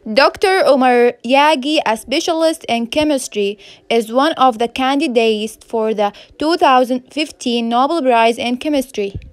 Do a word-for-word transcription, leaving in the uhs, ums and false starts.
Doctor Omar Yagi, a specialist in chemistry, is one of the candidates for the two thousand fifteen Nobel Prize in Chemistry.